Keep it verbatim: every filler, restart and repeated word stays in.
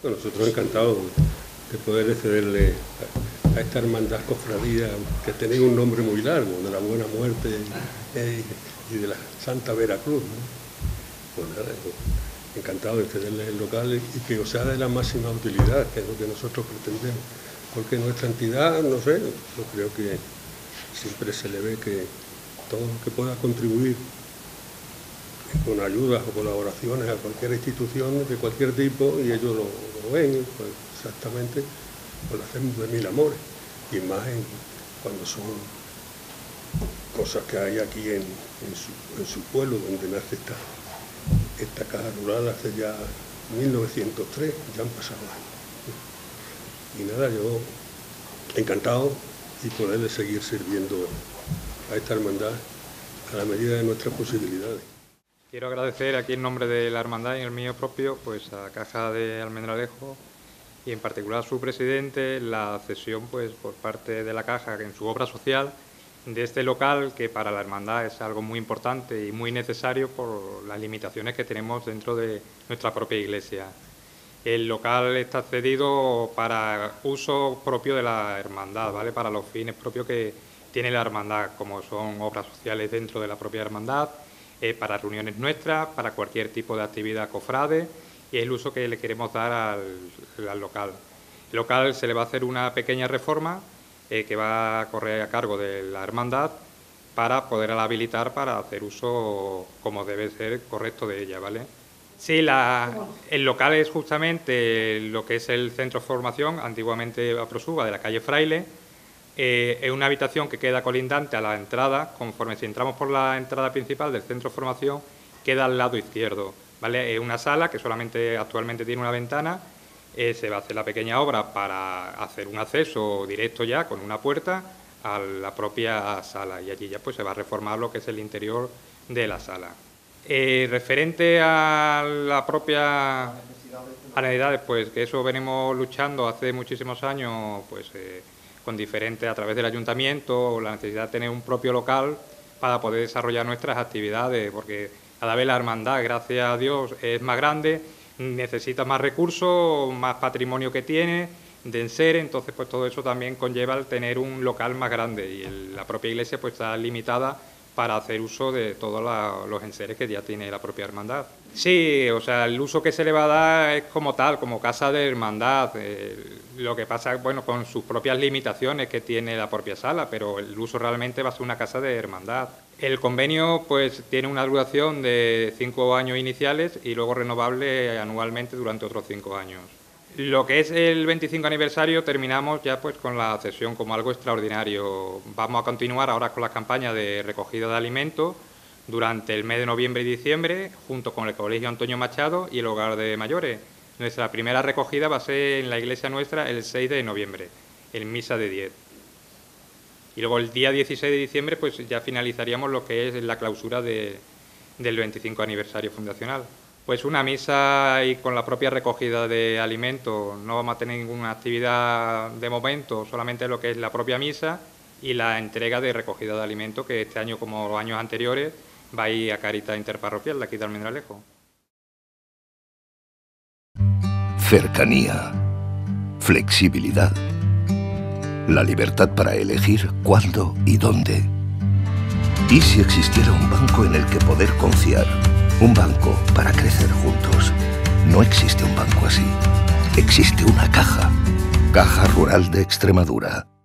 Bueno, nosotros encantados de poder cederle a, a esta hermandad cofradía, que tenéis un nombre muy largo, de la Buena Muerte eh, y de la Santa Veracruz, ¿no? Pues nada, encantado de cederle el local y que os sea de la máxima utilidad, que es lo que nosotros pretendemos. Porque nuestra entidad, no sé, yo creo que siempre se le ve que todo lo que pueda contribuir con ayudas o colaboraciones a cualquier institución de cualquier tipo, y ellos lo, lo ven, pues exactamente, pues lo hacemos de mil amores, y más en, cuando son cosas que hay aquí en, en, su, en su pueblo, donde nace esta, esta caja rural hace ya mil novecientos tres, ya han pasado años. Y nada, yo encantado y poderle seguir sirviendo a esta hermandad a la medida de nuestras posibilidades. Quiero agradecer aquí en nombre de la hermandad y en el mío propio, pues a Caja de Almendralejo y en particular a su presidente, la cesión pues por parte de la Caja en su obra social de este local, que para la hermandad es algo muy importante y muy necesario por las limitaciones que tenemos dentro de nuestra propia iglesia. El local está cedido para uso propio de la hermandad, ¿vale? Para los fines propios que tiene la hermandad, como son obras sociales dentro de la propia hermandad, eh, para reuniones nuestras, para cualquier tipo de actividad cofrade, y es el uso que le queremos dar al, al local. El local se le va a hacer una pequeña reforma eh, que va a correr a cargo de la hermandad para poder habilitar para hacer uso como debe ser correcto de ella, ¿vale? Sí, la, el local es justamente lo que es el centro de formación, antiguamente Aprosuba, de la calle Fraile. Eh, es una habitación que queda colindante a la entrada, conforme si entramos por la entrada principal del centro de formación, queda al lado izquierdo, ¿vale? Es una sala que solamente actualmente tiene una ventana, eh, se va a hacer la pequeña obra para hacer un acceso directo ya con una puerta a la propia sala, y allí ya pues se va a reformar lo que es el interior de la sala. Eh, referente a la propia a necesidades, pues que eso venimos luchando hace muchísimos años, pues eh, con diferentes, a través del ayuntamiento, la necesidad de tener un propio local para poder desarrollar nuestras actividades, porque cada vez la hermandad, gracias a Dios, es más grande, necesita más recursos, más patrimonio que tiene, de enseres, entonces pues todo eso también conlleva el tener un local más grande, y el, la propia iglesia pues está limitada para hacer uso de todos la, los enseres que ya tiene la propia hermandad. Sí, o sea, el uso que se le va a dar es como tal, como casa de hermandad. Eh, lo que pasa, bueno, con sus propias limitaciones que tiene la propia sala, pero el uso realmente va a ser una casa de hermandad. El convenio, pues, tiene una duración de cinco años iniciales y luego renovable anualmente durante otros cinco años. Lo que es el veinticinco aniversario terminamos ya pues con la cesión como algo extraordinario. Vamos a continuar ahora con la campaña de recogida de alimentos durante el mes de noviembre y diciembre, junto con el Colegio Antonio Machado y el Hogar de Mayores. Nuestra primera recogida va a ser en la iglesia nuestra el seis de noviembre, en misa de diez. Y luego el día dieciséis de diciembre pues ya finalizaríamos lo que es la clausura de, del veinticinco aniversario fundacional. Pues una misa y con la propia recogida de alimentos. No vamos a tener ninguna actividad de momento, solamente lo que es la propia misa y la entrega de recogida de alimentos, que este año, como los años anteriores, va a ir a Caritas Interparroquial de aquí de Almendralejo. Cercanía, flexibilidad, la libertad para elegir cuándo y dónde. ¿Y si existiera un banco en el que poder confiar? Un banco para crecer juntos. No existe un banco así. Existe una caja. Caja Rural de Extremadura.